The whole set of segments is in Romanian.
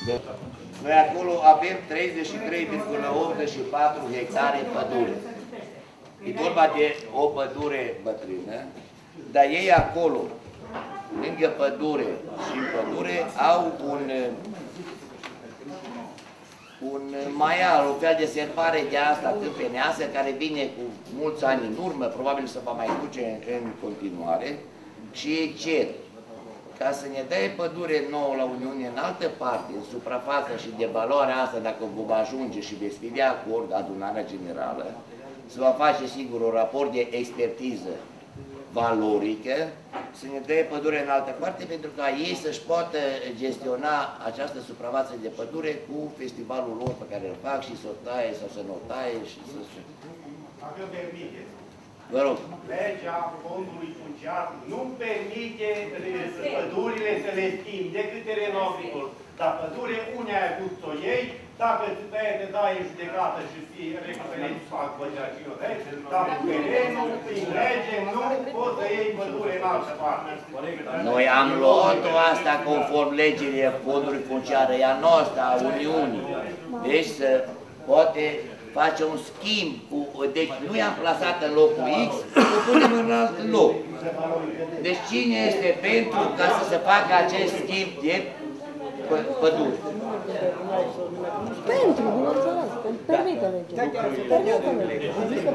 Noi acolo avem 33,84 hectare pădure. E vorba de o pădure bătrână, dar ei acolo, lângă pădure și pădure, au un maial, un fel de serpare de asta câmpeneasă, care vine cu mulți ani în urmă, probabil se va mai duce în continuare, și ei cer ca să ne dea pădure nouă la Uniune în altă parte, în suprafață și de valoarea asta, dacă vom ajunge și veți fi de acord, adunarea generală, se va face sigur un raport de expertiză valorică, să ne dea pădure în altă parte, pentru ca ei să-și poată gestiona această suprafață de pădure cu festivalul lor pe care îl fac și să o taie sau să nu o taie și să... Dacă permite. Vă rog. Legea fondului funciar nu permite pădurile să le schimbi decât terenul agricol. Dar pădure, unde ai avut să o iei, dacă te dai în judecată și recuperezi și fac pădurea și o vezi, dar terenul, prin lege, nu poți să iei pădure în altă parte. Noi am luat-o asta conform legile fondului funciar, e a noastră, a Uniunii. Deci să poate face un schimb cu... Deci nu i-am plasat în locul X, o punem în alt loc. Deci cine este pentru ca să se facă acest schimb de pădure? Pentru, bineînțeles, permite legea. Permite legea. Adică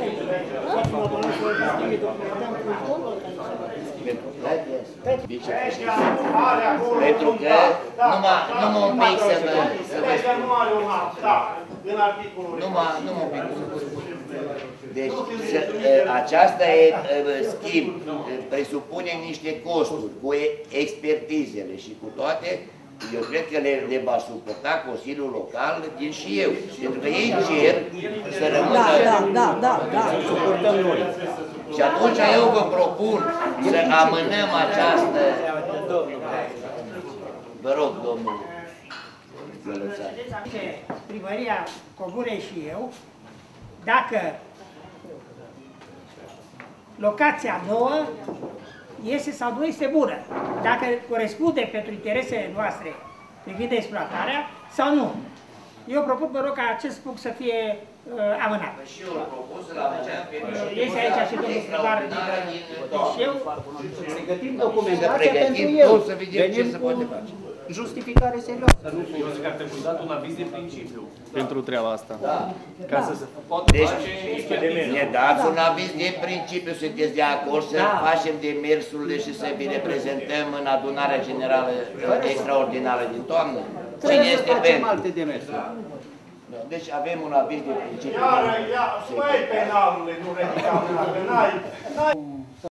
pentru că numai un pic să vă spun. Nu are un abstract în articolul. Numai un pic. Deci aceasta schimb presupune niște costuri cu expertizele și cu toate. Eu cred că le va suporta Consiliul Local din și eu. Pentru că ei cer să rămână... Da. Să suportăm noi. Și atunci eu vă propun să amânăm această... Vă rog, domnul Gălățan. Primăria Comunei și eu, dacă locația nouă este sau nu este bună, dacă corespunde pentru interesele noastre privind exploatarea sau nu. Eu propun, mă rog, ca acest punct să fie amânat. Și eu îl propun să-l amânăm pentru este aici și domnul primar din Ișeu. Să pregătim documentația pentru eu. Să vedem ce se poate face. Justificare serioasă. Eu zic că ar trebui dat un aviz de principiu pentru treaba asta. Da. Ca să se poată face... Ne dați un aviz de principiu, sunteți de acord să facem demersurile și să vi reprezentăm în adunarea generală extraordinară din toamnă? Cine este pentru? Alte demersuri. Deci avem un aviz de principiu. Iar, spăi penalule, nu ridica mâna, că n-ai...